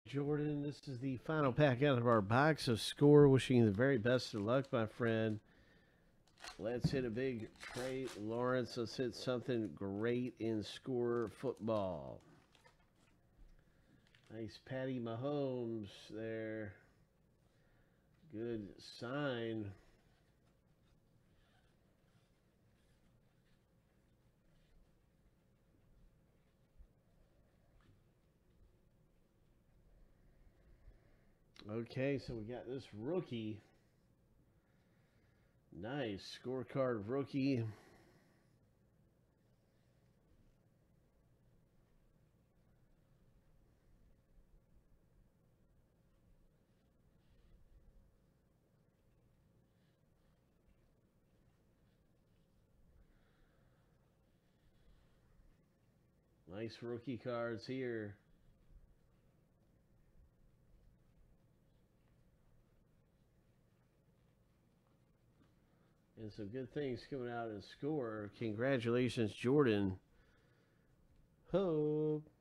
Jordan, this is the final pack out of our box of Score. Wishing you the very best of luck, my friend. Let's hit a big Trey Lawrence. Let's hit something great in Score football. Nice Patty Mahomes there. Good sign. Okay, so we got this rookie. Nice scorecard rookie. Nice rookie cards here. And some good things coming out in Score. Congratulations, Jordan. Hope.